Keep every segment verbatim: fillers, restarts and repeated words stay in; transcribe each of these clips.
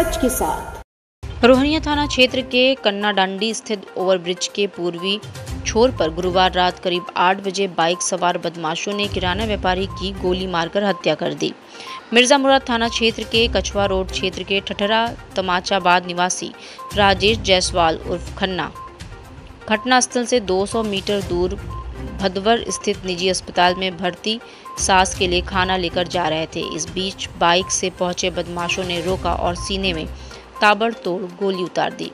सच के साथ। रोहनिया थाना क्षेत्र के कन्नाडांडी स्थित ओवरब्रिज के पूर्वी छोर पर गुरुवार रात करीब आठ बजे बाइक सवार बदमाशों ने किराना व्यापारी की गोली मारकर हत्या कर दी। मिर्जा मुराद थाना क्षेत्र के कछवा रोड क्षेत्र के ठठरा तमाचाबाद निवासी राजेश जायसवाल उर्फ खन्ना घटनास्थल से दो सौ मीटर दूर भदवर स्थित निजी अस्पताल में भर्ती सास के लिए खाना लेकर जा रहे थे। इस बीच बाइक से पहुंचे बदमाशों ने रोका और सीने में ताबड़तोड़ गोली उतार दी।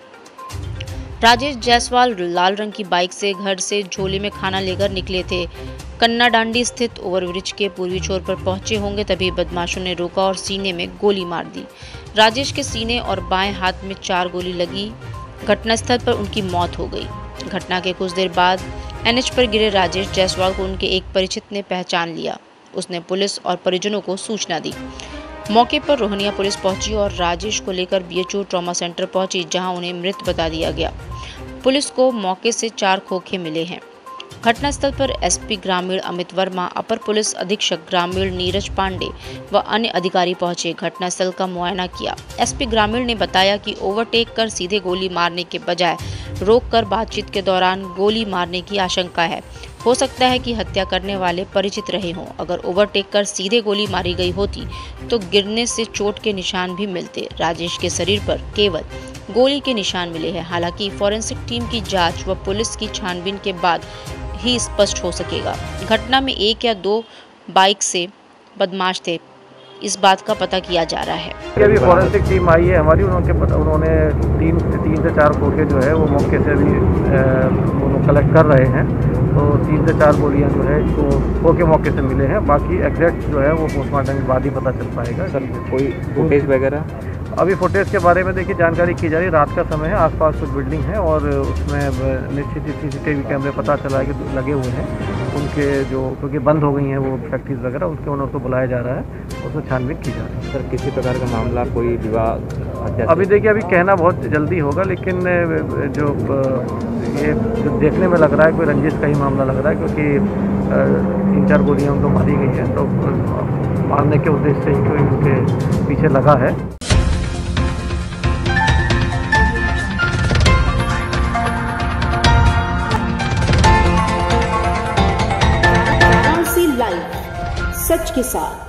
राजेश जायसवाल लाल रंग की बाइक से घर से झोले में खाना लेकर निकले थे। कन्नाडांडी स्थित ओवरब्रिज के पूर्वी छोर पर पहुंचे होंगे तभी बदमाशों ने रोका और सीने में गोली मार दी। राजेश के सीने और बाएं हाथ में चार गोली लगी। घटनास्थल पर उनकी मौत हो गई। घटना के कुछ देर बाद एनएच पर गिरे राजेश जायसवाल को उनके एक परिचित ने पहचान लिया। उसने पुलिस और परिजनों को सूचना दी। मौके पर रोहनिया पुलिस पहुंची और राजेश को लेकर बीएचयू ट्रॉमा सेंटर पहुंची, जहां उन्हें मृत बता दिया गया। पुलिस को मौके से चार खोखे मिले हैं। घटनास्थल पर एसपी ग्रामीण अमित वर्मा, अपर पुलिस अधीक्षक ग्रामीण नीरज पांडे व अन्य अधिकारी पहुंचे। घटनास्थल का मुआयना किया। एसपी ग्रामीण ने बताया कि ओवरटेक कर सीधे गोली मारने के बजाय रोककर बातचीत के दौरान गोली मारने की आशंका है। हो सकता है कि हत्या करने वाले परिचित रहे हों। अगर ओवरटेक कर सीधे गोली मारी गई होती तो गिरने से चोट के निशान भी मिलते। राजेश के शरीर पर केवल गोली के निशान मिले हैं। हालांकि फॉरेंसिक टीम की जांच व पुलिस की छानबीन के बाद ही स्पष्ट हो सकेगा। घटना में एक या दो बाइक से बदमाश थे, इस बात का पता किया जा रहा है। अभी फॉरेंसिक टीम आई है हमारी, उनके पता उन्होंने तीन तीन से चार खोखे जो है वो मौके से अभी उन्होंने कलेक्ट कर रहे हैं। तो तीन से चार गोलियां जो है इसको खोखे मौके से मिले हैं। बाकी एग्जैक्ट जो है वो पोस्टमार्टम के बाद ही पता चल पाएगा। सर कोई फुटेज वगैरह अभी फुटेज के बारे में देखिए जानकारी की जा रही है। रात का समय है, आसपास कुछ बिल्डिंग है और उसमें निश्चित ही सीसीटीवी कैमरे पता चला है कि लगे हुए हैं उनके, जो क्योंकि बंद हो गई हैं वो फैक्ट्रीज वगैरह, उसके ओनर को बुलाया जा रहा है, उसमें छानबीन की जा रही है। सर किसी प्रकार का मामला कोई विवाद अभी देखिए अभी कहना बहुत जल्दी होगा, लेकिन जो ये जो देखने में लग रहा है कोई रंजिश का ही मामला लग रहा है, क्योंकि तीन चार गोलियाँ उनको मारी गई हैं तो मारने के उद्देश्य से ही कोई उनके पीछे लगा है। सच के साथ।